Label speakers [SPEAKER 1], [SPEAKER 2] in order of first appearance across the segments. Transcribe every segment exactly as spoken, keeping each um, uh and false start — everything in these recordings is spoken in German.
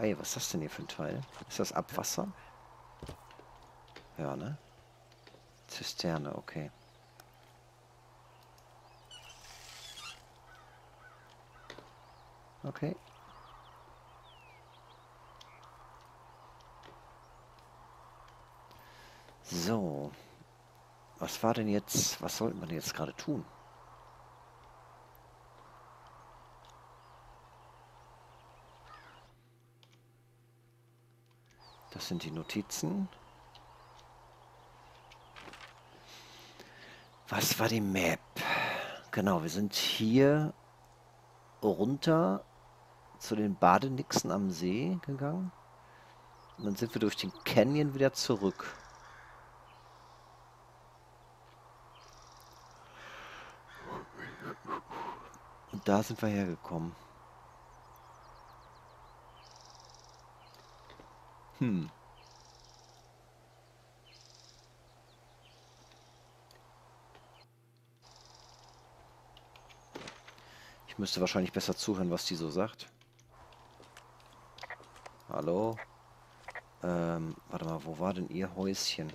[SPEAKER 1] ey, was ist das denn hier für ein Teil? Ist das Abwasser? Ja, ne? Zisterne, okay. Okay. So. Was war denn jetzt, was sollten wir denn jetzt gerade tun? Das sind die Notizen. Was war die Map? Genau, wir sind hier runter zu den Badenixen am See gegangen. Und dann sind wir durch den Canyon wieder zurück. Und da sind wir hergekommen. Hm. Ich müsste wahrscheinlich besser zuhören, was die so sagt. Hallo? Ähm, warte mal, wo war denn ihr Häuschen?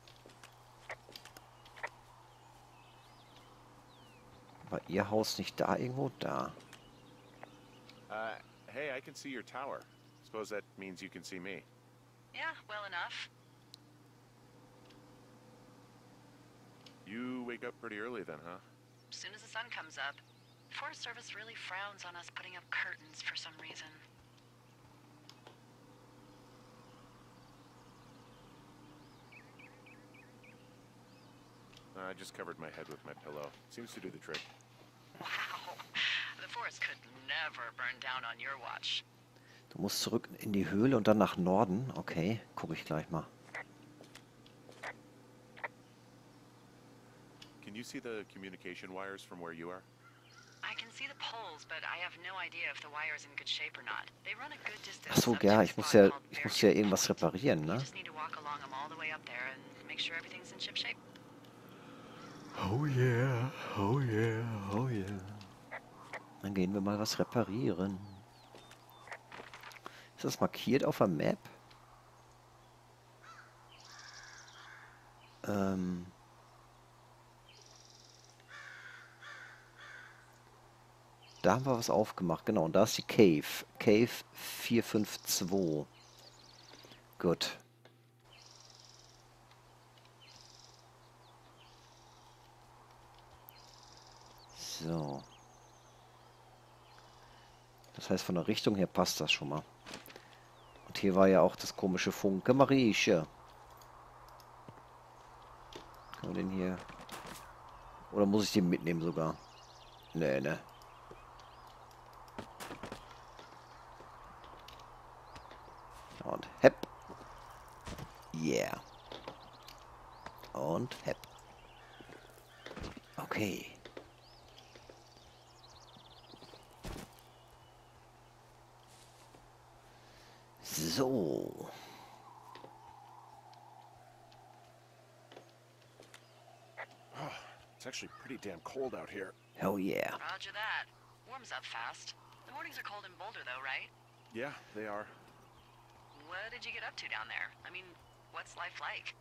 [SPEAKER 1] War ihr Haus nicht da irgendwo? Da.
[SPEAKER 2] Uh, hey, I can see your tower. Suppose that means you can see me.
[SPEAKER 3] Yeah, well enough.
[SPEAKER 2] You wake up pretty early then, huh?
[SPEAKER 3] As soon as the sun comes up. The Forest Service really frowns on us putting up curtains for some reason.
[SPEAKER 2] Uh, I just covered my head with my pillow. Seems to do the trick.
[SPEAKER 3] Wow. The forest could never burn down on your watch.
[SPEAKER 1] Du musst zurück in die Höhle und dann nach Norden. Okay, gucke ich gleich mal.
[SPEAKER 2] Can you see the communication wires from where you are?
[SPEAKER 3] I can see the poles, but I have no idea if the wire's in good shape or not. They run a good distance.
[SPEAKER 1] Ach so,
[SPEAKER 3] up
[SPEAKER 1] ja,
[SPEAKER 3] to a
[SPEAKER 1] ich muss
[SPEAKER 3] spot
[SPEAKER 1] ja,
[SPEAKER 3] called
[SPEAKER 1] ich muss ja
[SPEAKER 3] Beartooth
[SPEAKER 1] irgendwas
[SPEAKER 3] Point.
[SPEAKER 1] reparieren,
[SPEAKER 3] You
[SPEAKER 1] ne?
[SPEAKER 3] just need to walk along them all the way up there and make sure everything's in ship shape.
[SPEAKER 1] Oh yeah, oh yeah, oh yeah. Dann gehen wir mal was reparieren. Ist das markiert auf der Map? Ähm... Da haben wir was aufgemacht, genau. Und da ist die Cave. Cave vier fünf zwei. Gut. So. Das heißt, von der Richtung her passt das schon mal. Und hier war ja auch das komische Funke Marieche. Kann man den hier... Oder muss ich den mitnehmen sogar? Nee, ne. Und hepp. Yeah. Und hepp. Okay. So.
[SPEAKER 2] It's actually pretty damn cold out here.
[SPEAKER 1] Hell yeah.
[SPEAKER 3] Roger that. Warms up fast. The mornings are cold in Boulder though, right?
[SPEAKER 2] Yeah, they are.
[SPEAKER 3] What did you get up to down there? I mean, what's life like?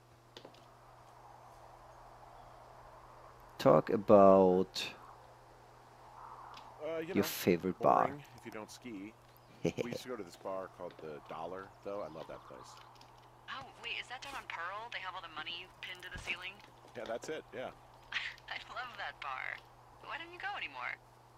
[SPEAKER 1] Talk about
[SPEAKER 2] Uh, you
[SPEAKER 1] your
[SPEAKER 2] know,
[SPEAKER 1] favorite bar.
[SPEAKER 2] boring if you don't ski. We used to go to this bar called the Dollar, though. I love that place.
[SPEAKER 3] Oh, wait, is that down on Pearl? They have all the money pinned to the ceiling?
[SPEAKER 2] Yeah, that's it, yeah.
[SPEAKER 3] I love that bar. Why don't you go anymore?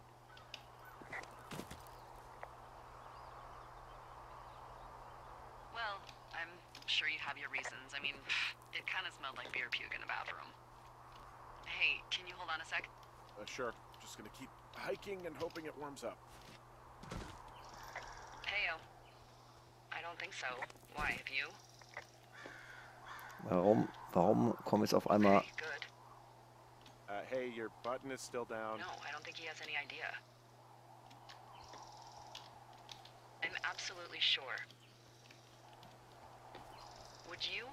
[SPEAKER 3] Well, I'm sure you have your reasons. I mean, it kind of smelled like beer puke in the bathroom. Hey, can you hold on a sec?
[SPEAKER 2] Uh, sure. Just gonna keep hiking and hoping it warms up.
[SPEAKER 3] Heyo. I don't think so. Why, have you?
[SPEAKER 1] Warum, warum kommen jetzt auf einmal...
[SPEAKER 3] Okay, good.
[SPEAKER 2] Uh, hey, your button is still down.
[SPEAKER 3] No, I don't think he has any idea. I'm absolutely sure. Would you?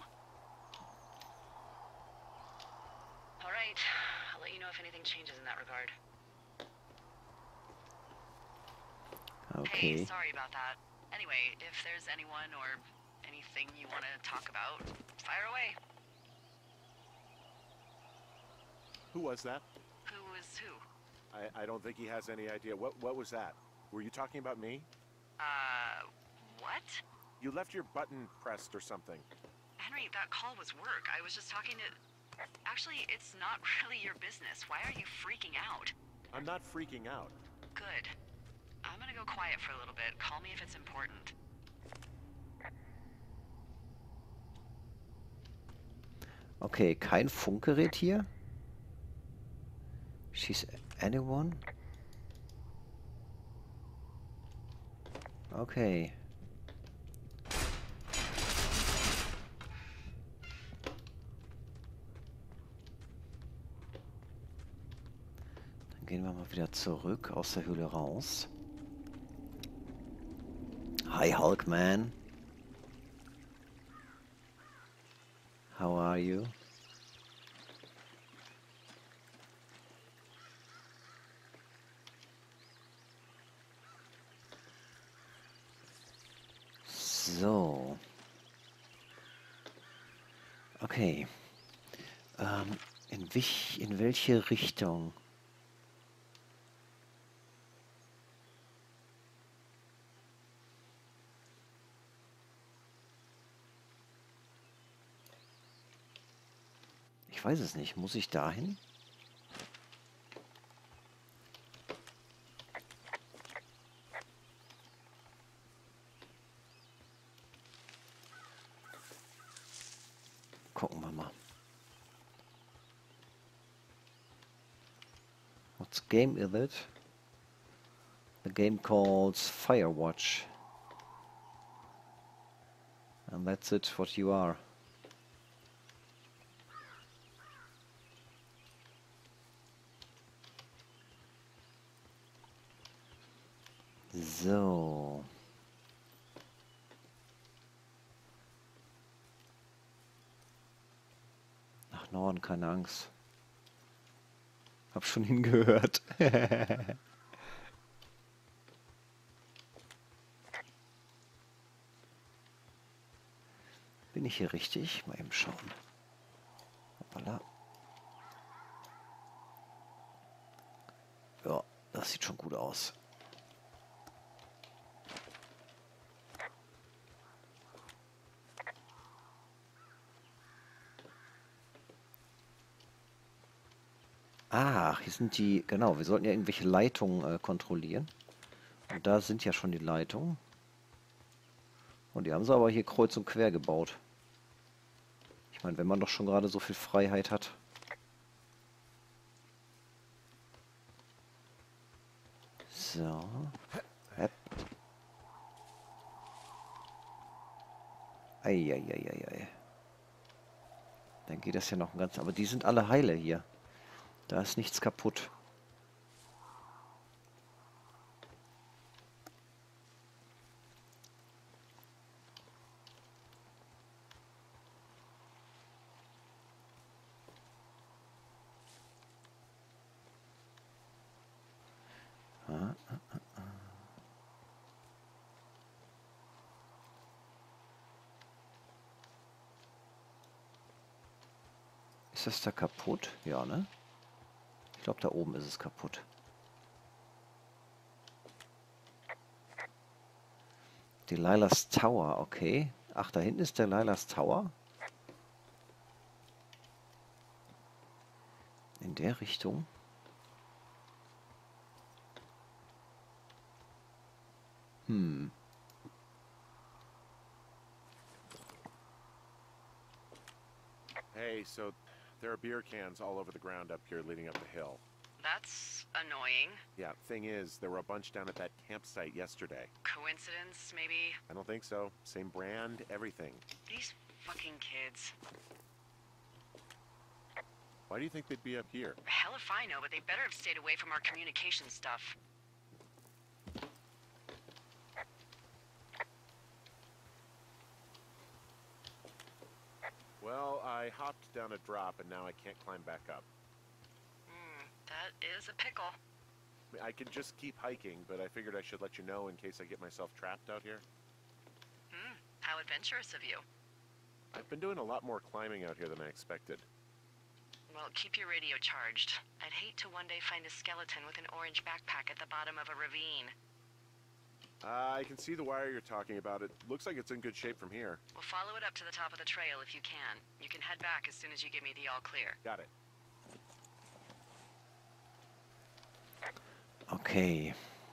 [SPEAKER 3] All right, I'll let you know if anything changes in that regard. Hey,
[SPEAKER 1] Okay.
[SPEAKER 3] sorry about that. Anyway, if there's anyone or anything you want to talk about, fire away.
[SPEAKER 2] Who was that?
[SPEAKER 3] Who is who?
[SPEAKER 2] I, I don't think he has any idea. What what was that? Were you talking about me?
[SPEAKER 3] Uh, what?
[SPEAKER 2] You left your button pressed or something.
[SPEAKER 3] Henry, that call was work. I was just talking to... Actually, it's not really your business. Why are you freaking out?
[SPEAKER 2] I'm not freaking out.
[SPEAKER 3] Good. I'm gonna go quiet for a little bit. Call me if it's important.
[SPEAKER 1] Okay, kein Funkgerät hier. She's anyone? Okay. Dann gehen wir mal wieder zurück aus der Höhle raus. Hi Hulkman. How are you? So. Okay. Ähm, in, wich, in welche Richtung? Ich weiß es nicht. Muss ich dahin? Gucken wir mal. What game is it? The game calls Firewatch. And that's it, what you are. So. Nach Norden, keine Angst. Hab schon hingehört. Bin ich hier richtig? Mal eben schauen. Hoppala. Ja, das sieht schon gut aus. Ah, hier sind die, genau, wir sollten ja irgendwelche Leitungen äh, kontrollieren. Und da sind ja schon die Leitungen. Und die haben sie aber hier kreuz und quer gebaut. Ich meine, wenn man doch schon gerade so viel Freiheit hat. So. Hep. Eieieiei. Dann geht das ja noch ein ganz... Aber die sind alle heile hier. Da ist nichts kaputt. Ah, ah, ah, ah. Ist das da kaputt? Ja, ne? Ich glaube, da oben ist es kaputt. Delilah's Tower, okay. Ach, da hinten ist Delilah's Tower. In der Richtung. Hm.
[SPEAKER 2] Hey, so there are beer cans all over the ground up here leading up the hill.
[SPEAKER 3] That's annoying.
[SPEAKER 2] Yeah, thing is, there were a bunch down at that campsite yesterday.
[SPEAKER 3] Coincidence, maybe?
[SPEAKER 2] I don't think so. Same brand, everything.
[SPEAKER 3] These fucking kids.
[SPEAKER 2] Why do you think they'd be up here?
[SPEAKER 3] Hell if I know, but they better have stayed away from our communication stuff.
[SPEAKER 2] Well, I hopped down a drop and now I can't climb back up.
[SPEAKER 3] Hmm, that is a pickle.
[SPEAKER 2] I mean, I could just keep hiking, but I figured I should let you know in case I get myself trapped out here.
[SPEAKER 3] How adventurous of you.
[SPEAKER 2] I've been doing a lot more climbing out here than I expected.
[SPEAKER 3] Well, keep your radio charged. I'd hate to one day find a skeleton with an orange backpack at the bottom of a ravine.
[SPEAKER 2] Uh, I can see the wire you're talking about. It looks like it's in good shape from here.
[SPEAKER 3] We'll follow it up to the top of the trail if you can. You can head back as soon as you give me the all clear.
[SPEAKER 2] Got it.
[SPEAKER 1] Okay.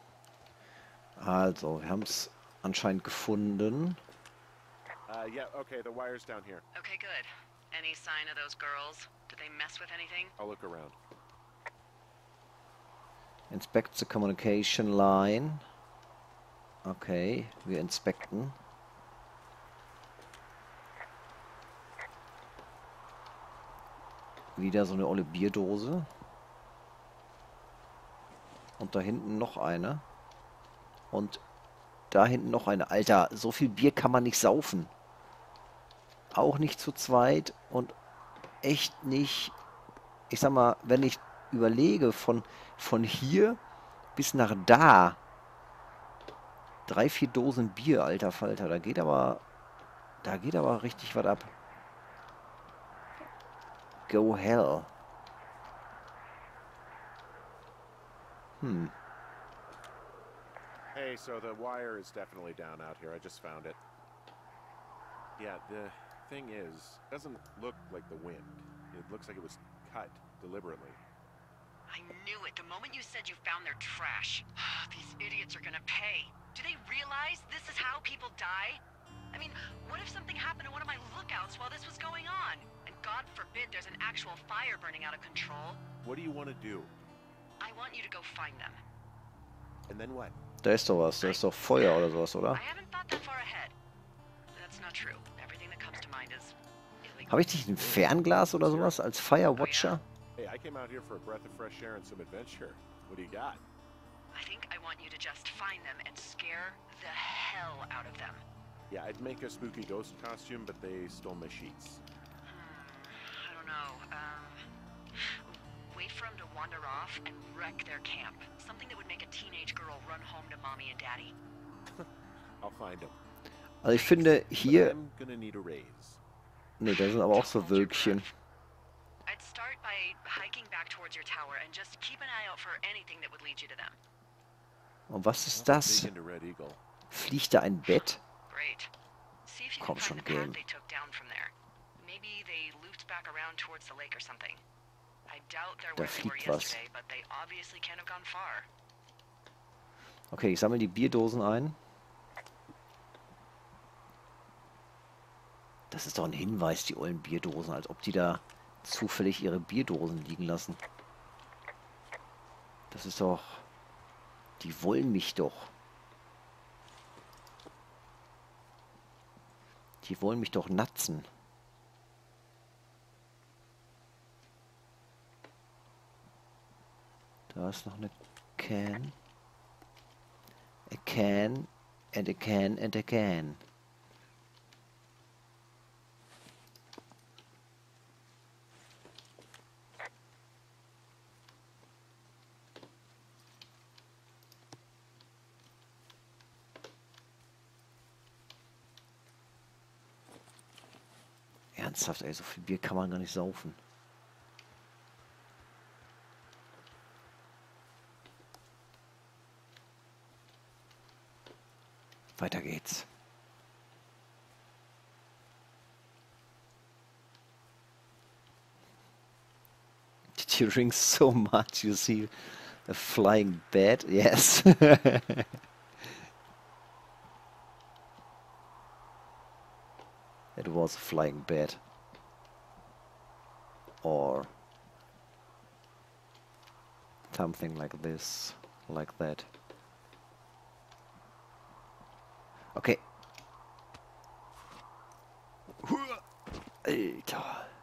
[SPEAKER 1] Also, wir haben es anscheinend gefunden.
[SPEAKER 2] Uh, yeah, okay, the wire's down here.
[SPEAKER 3] Okay, good. Any sign of those girls? Did they mess with anything?
[SPEAKER 2] I'll look around.
[SPEAKER 1] Inspect the communication line. Okay, wir inspekten. Wieder so eine olle Bierdose. Und da hinten noch eine. Und da hinten noch eine. Alter, so viel Bier kann man nicht saufen. Auch nicht zu zweit und echt nicht. Ich sag mal, wenn ich überlege, von, von hier bis nach da. Drei, vier Dosen Bier, alter Falter. Da geht aber. Da geht aber richtig was ab. Go hell. Hm.
[SPEAKER 2] Hey, so the wire is definitely down out here. I just found it. Yeah, the thing is, it doesn't look like the wind. It looks like it was cut deliberately.
[SPEAKER 3] I knew it the moment you said you found their trash. These idiots are gonna pay. Do they realize this is how people die? I mean, what if something happened to one of my lookouts while this was going on? And God forbid there's an actual fire burning out of control.
[SPEAKER 2] What do you want to do?
[SPEAKER 3] I want you to go find them.
[SPEAKER 2] And then what?
[SPEAKER 1] Da ist doch was. Da ist doch Feuer oder sowas, oder?
[SPEAKER 3] I haven't thought that far ahead. That's not true. Everything that comes to mind is illegal.
[SPEAKER 1] Habe ich nicht ein Fernglas oder sowas als Firewatcher?
[SPEAKER 2] Hey, I came out here for a breath of fresh air and some adventure. What do you got?
[SPEAKER 3] I think I want you to just find them and scare the hell out of them.
[SPEAKER 2] Yeah, I'd make a spooky ghost costume, but they stole my sheets.
[SPEAKER 3] Hmm, I don't know. Um, wait for them to wander off and wreck their camp. Something that would make a teenage girl run home to mommy and daddy.
[SPEAKER 2] I'll find them.
[SPEAKER 1] Also ich finde hier...
[SPEAKER 2] I'm gonna need a raise.
[SPEAKER 1] Ne, da sind aber auch so Wölkchen.
[SPEAKER 3] I'd start by hiking back towards your tower and just keep an eye out for anything that would lead you to them.
[SPEAKER 1] Und was ist das?
[SPEAKER 2] Dig into Red Eagle.
[SPEAKER 1] Fliegt da ein Bett?
[SPEAKER 3] Great. See if you
[SPEAKER 1] Komm
[SPEAKER 3] can
[SPEAKER 1] schon,
[SPEAKER 3] find the path
[SPEAKER 1] Game.
[SPEAKER 3] they took down from there. Maybe they looped back around towards the lake or something. I doubt they're
[SPEAKER 1] Da
[SPEAKER 3] where they were
[SPEAKER 1] fliegt was.
[SPEAKER 3] yesterday, but they obviously can't have gone far.
[SPEAKER 1] Okay, ich sammle die Bierdosen ein. Das ist doch ein Hinweis, die ollen Bierdosen, als ob die da zufällig ihre Bierdosen liegen lassen. Das ist doch... Die wollen mich doch. Die wollen mich doch natzen. Da ist noch eine Can. A can and a can and a can. Ernsthaft, ey, so viel Bier kann man gar nicht saufen. Weiter geht's. Did you drink so much you see a flying bat? Yes. It was a flying bat. Or something like this, like that. Okay. Alter.